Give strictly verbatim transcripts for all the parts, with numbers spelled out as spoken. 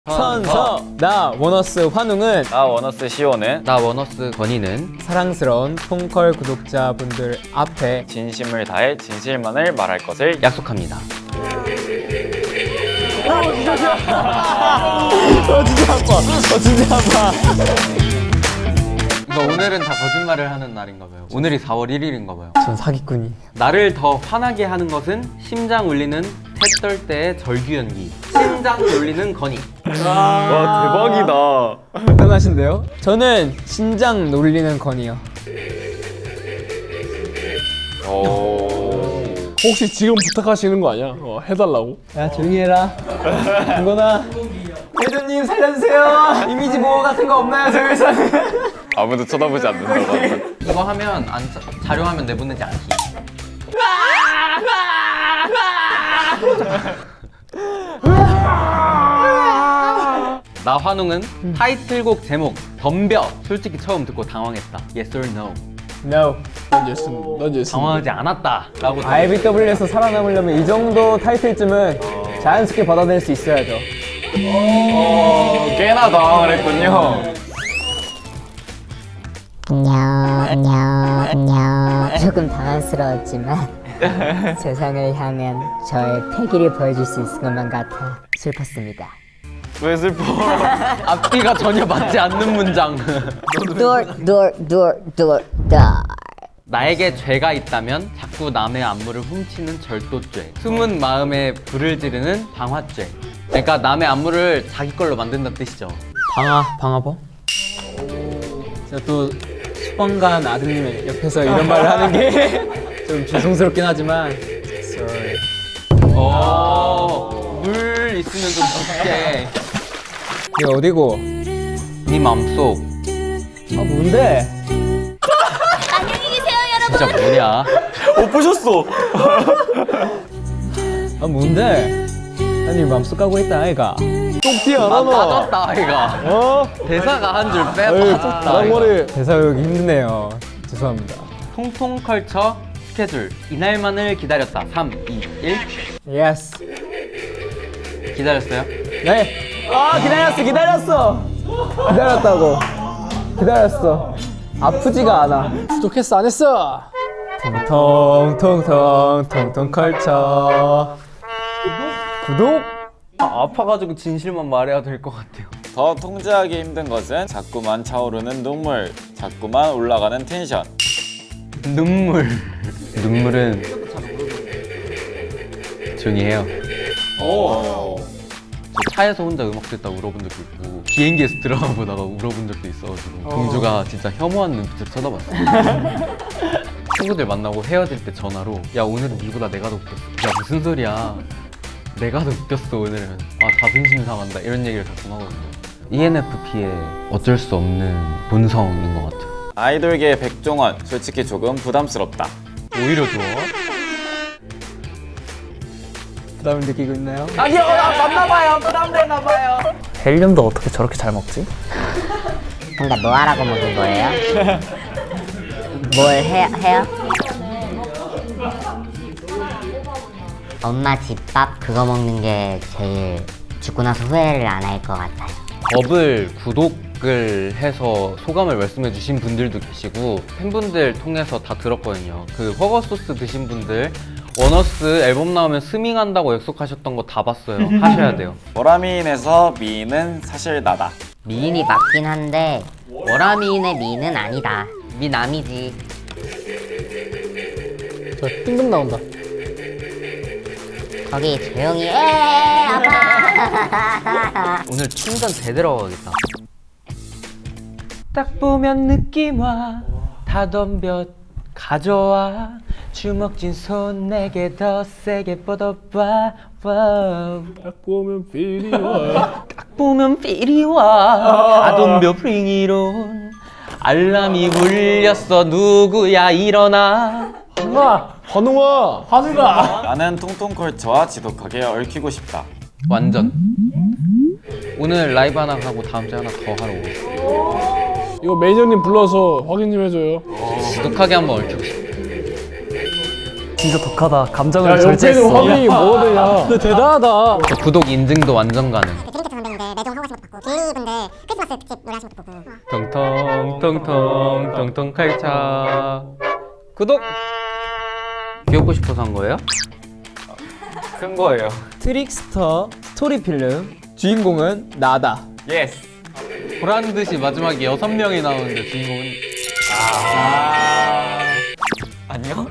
선서 나 원어스 환웅은 나 원어스 시오는 나 원어스 건이는 사랑스러운 통컬 구독자분들 앞에 진심을 다해 진실만을 말할 것을 약속합니다. 어 진짜 아파. 어 진짜 아파. 어 진짜 아파. 이거 오늘은 다 거짓말을 하는 날인가 봐요. 오늘이 사월 일일인가 봐요. 전 사기꾼이. 나를 더 화나게 하는 것은 심장 울리는 태떨 때의 절규 연기. 심장 울리는 건이. 와 대박이다. 대단하신데요? 저는 신장 놀리는 건이요. 오. 혹시 지금 부탁하시는 거 아니야? 어, 해달라고? 야 조용히 해라. 김건아. 회장님 살려주세요. 이미지 보호 같은 거 없나요 저희 회사는? 아무도 쳐다보지 않는다고. 이거 하면 안 자, 자료화면 내보내지 않기. 나 환웅은 타이틀곡 제목 덤벼. 솔직히 처음 듣고 당황했다. Yes or no? No. 넌 예스, 넌 예스. 당황하지 않았다 라고. 아이비더블유에서 살아남으려면 이 정도 타이틀쯤은 자연스럽게 받아낼 수 있어야죠. 오, 꽤나 당황을 했군요. 안녕, 안녕, 안녕. 조금 당황스러웠지만 세상을 향한 저의 패기를 보여줄 수 있을 것만 같아 슬펐습니다. 왜 슬퍼? 앞뒤가 전혀 맞지 않는 문장. door, door, door, door, door. 나에게 죄가 있다면 자꾸 남의 안무를 훔치는 절도죄. 숨은 마음에 불을 지르는 방화죄. 그러니까 남의 안무를 자기 걸로 만든다는 뜻이죠. 방아, 방아범? 제가 또 수방관 아드님의 옆에서 이런 말을 하는 게 좀 죄송스럽긴 하지만 sorry. 오, 물 있으면 좀 쉽게. 이거 어디고? 네 맘속. 아 뭔데? 진짜 뭐냐? 어 부셨어. 아 뭔데? 아니 맘속 까고 있다 아이가. 쪽지 안 아, 하나? 빠졌다 아이가. 어? 대사가 한 줄 빼 에이, 빠졌다 아이가. 머리. 대사 외우기 힘드네요. 죄송합니다. 통통컬처 스케줄. 이날만을 기다렸다. 삼, 이, 일. 예스. 기다렸어요? 네. 아 기다렸어 기다렸어. 기다렸다고. 기다렸어. 아프지가 않아. 구독했어 안 했어? 통통통통 통통컬처. 구독? 아, 아파가지고 진실만 말해야 될 것 같아요. 더 통제하기 힘든 것은 자꾸만 차오르는 눈물, 자꾸만 올라가는 텐션. 눈물. 눈물은 조용히 해요. 오. 저 차에서 혼자 음악 듣다 울어본 적도 있고 비행기에서 드라마 보다가 울어본 적도 있어가지고 공주가 진짜 혐오한 눈빛으로 쳐다봤어요. 친구들 만나고 헤어질 때 전화로 야 오늘은 니보다 내가 더 웃겼어. 야 무슨 소리야. 내가 더 웃겼어 오늘은. 아 자존심 상한다 이런 얘기를 가끔 하거든요. 이엔에프피의 어쩔 수 없는 본성인 것 같아요. 아이돌계의 백종원, 솔직히 조금 부담스럽다. 오히려 좋아? 부담을 느끼고 있나요? 아니요 맞나봐요. 부담되나봐요. 헬륨도 어떻게 저렇게 잘 먹지? 근데 뭐 하라고 먹은 거예요? 뭘 해, 해요? 엄마 집밥 그거 먹는 게 제일 죽고 나서 후회를 안 할 것 같아요. 법을 구독을 해서 소감을 말씀해 주신 분들도 계시고 팬분들 통해서 다 들었거든요. 그 허거소스 드신 분들 원어스 앨범 나오면 스밍한다고 약속하셨던 거 다 봤어요. 하셔야 돼요. 보라미인에서 미인은 사실 나다. 미인이 맞긴 한데 워라미인의 미인은 아니다. 미남이지. 저 뜬금 나온다. 거기 조용히 해 아파. 오늘 충전 제대로 가겠다. 딱 보면 느낌 와. 다 덤벼 가져와. 주먹진 손 내게 더 세게 뻗어봐. 와우. 딱 보면 필이 와. 딱 보면 필이 와. 다 덤벼 bring it on. 알람이 울렸어. 누구야 일어나. 환웅아! 환웅아! 환웅아! 나는 통통컬처와 지독하게 얽히고 싶다. 완전. 오늘 라이브 하나 하고 다음 주에 하나 더 하러 오겠습니다. 이거 매니저님 불러서 확인 좀 해줘요. 지독하게 한번 얽히고 싶다. 진짜 독하다. 감정을 야, 옆에는 절제했어. 확인이 뭐가 되냐. 근데 대단하다. 구독 인증도 완전 가능. 재밌게 잘 만드는데 매주 하신 것도 봤고 딜리분들 크리스마스 특집 노래 하신 것도 보고 텅텅 텅텅 텅텅 칼차. 구독. 귀엽고 싶어서 한 거예요? 큰 거예요. 트릭스터 스토리 필름 주인공은 나다. 예스. 보라는 듯이 마지막에 여섯 명이 나오는데 주인공은 아니요?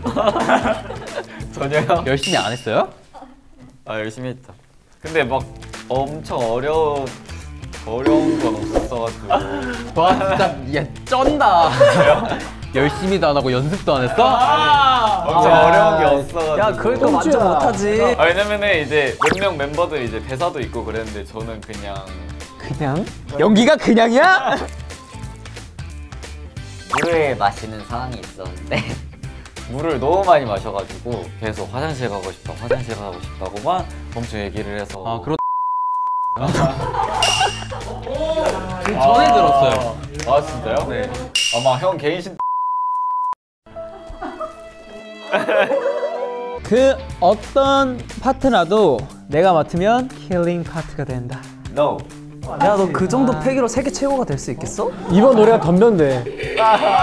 전혀요. 열심히 안 했어요? 아 열심히 했죠. 근데 막 엄청 어려운 어려운 건 없었어가지고. 와 진짜 얘 쩐다. 열심히도 안 하고 연습도 안 했어? 엄청 어려운 게 없어가지고. 야 그러니까 완전 못하지. 아, 왜냐면은 이제 몇 명 멤버들 이제 대사도 있고 그랬는데 저는 그냥 그냥? 연기가 그냥이야? 물을 마시는 상황이 있었는데 물을 너무 많이 마셔가지고 계속 화장실 가고 싶다, 화장실 가고 싶다고만 엄청 얘기를 해서. 아 그렇. 그 전에 들었어요. 아 진짜요? 네. 아마 형 개인 신. 그 어떤 파트라도 내가 맡으면 킬링 파트가 된다. No. 야 너 그 정도 패기로 세계 최고가 될 수 있겠어? 이번 노래가 덤변대.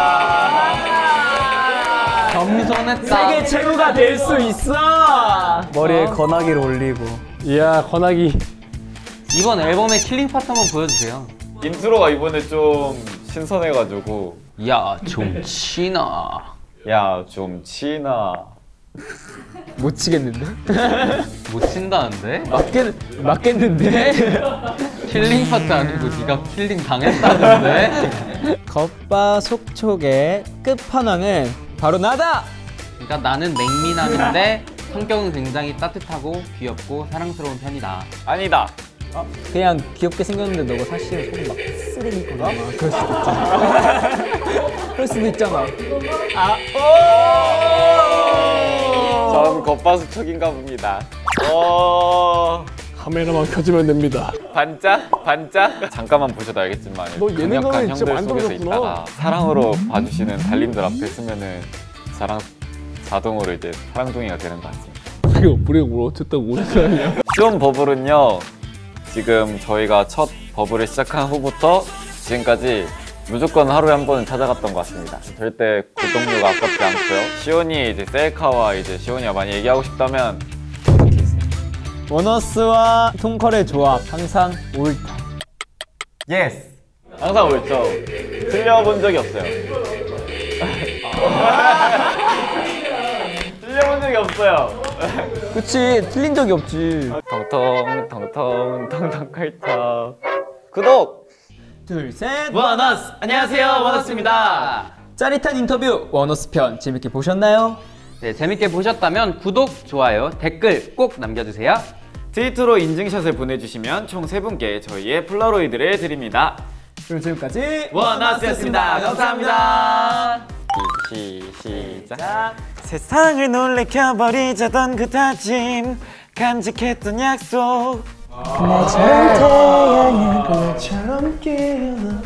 겸손했다. 세계 최고가 될 수 있어. 머리에 건하기를 올리고 이야 건하기. 이번 앨범의 킬링 파트 한번 보여주세요. 인트로가 이번에 좀 신선해가지고. 야 좀 치나. 야 좀 치나. 못 치겠는데? 못 친다는데? 맞겠 맞겠는데? 킬링 파트 아니고 네가 킬링 당했다는데? 겉바 속촉의 끝판왕은 바로 나다. 그러니까 나는 냉미남인데 성격은 굉장히 따뜻하고 귀엽고 사랑스러운 편이다. 아니다. 그냥 귀엽게 생겼는데 너가 사실 속이 막 쓰레기구나. 그럴 수도 있잖아. 그럴 수도 있잖아. 전 겉바수척인가 봅니다. 어... 카메라만 켜지면 됩니다. 반짝? 반짝? 잠깐만 보셔도 알겠지만 너 예능감이 강력한 진짜 형들 많이 속에서 떨어졌구나. 있다가 사랑으로 봐주시는 달님들 앞에 서면은 사랑 자동으로 이제 사랑둥이가 되는 것 같습니다. 우리가 우리가 뭘 어쨌다고 오는 사람이야. 시온 버블은요, 지금 저희가 첫 버블을 시작한 후부터 지금까지 무조건 하루에 한 번은 찾아갔던 것 같습니다. 절대 구독료가 아깝지 않고요. 시온이 이제 셀카와 이제 시온이가 많이 얘기하고 싶다면 구독해주세요. 원어스와 통컬의 조합 항상 옳다. 예스! 항상 옳죠. 틀려본 적이 없어요. 틀려본 적이 없어요. 그치, 틀린 적이 없지. 텅텅 텅텅 텅텅 칼차 구독! 둘, 셋. 원어스! 안녕하세요, 원어스입니다. 짜릿한 인터뷰 원어스 편 재밌게 보셨나요? 네, 재밌게 보셨다면 구독, 좋아요, 댓글 꼭 남겨주세요. 트위터로 인증샷을 보내주시면 총 세 분께 저희의 폴라로이드를 드립니다. 그럼 지금까지 원어스였습니다. 감사합니다. 시, 시작. 세상을 놀래켜버리자던 그 다짐, 간직했던 약속. 나처럼 태양은 그처럼 깨어나